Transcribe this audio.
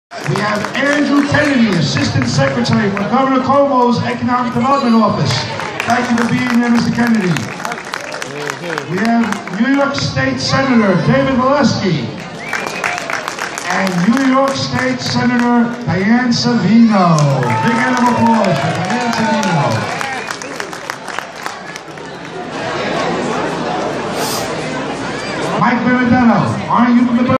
We have Andrew Kennedy, Assistant Secretary for Governor Cuomo's Economic Development Office. Thank you for being here, Mr. Kennedy. We have New York State Senator David Valesky and New York State Senator Diane Savino. Big round of applause for Diane Savino. Mike Benedetto, aren't you from the